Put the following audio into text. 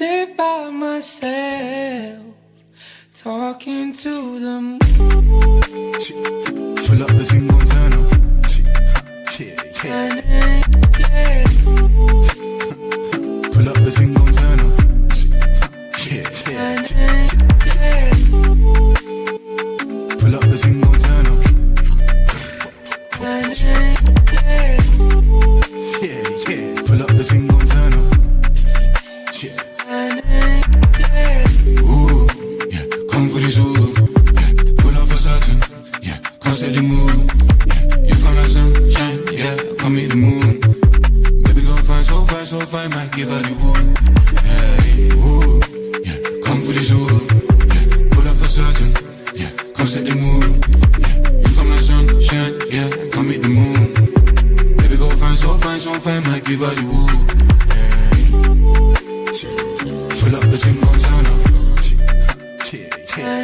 sit by myself, talking to the moon. Pull up the thing, gon' turn up. Yeah. Pull up the thing, gon' turn up. Yeah. Pull up the thing, gon' turn up. Yeah. Pull up the thing, gon' turn up. Yeah. Ooh, yeah. Come for this ooh. Yeah. Pull up for certain. Yeah. Can't say the mood. Yeah. You come like sunshine. Yeah. Come meet the moon. Baby gon' find so fine. Might give her the wood. Yeah. Ooh, yeah. Come for this ooh. Yeah. Pull up for certain. Yeah. Can't say the mood. Yeah. You come like sunshine. Yeah. Come meet the moon. Baby gon' find so fine. Might give her the wood. Yeah. Pull up the thing, gon' turn up. Yeah.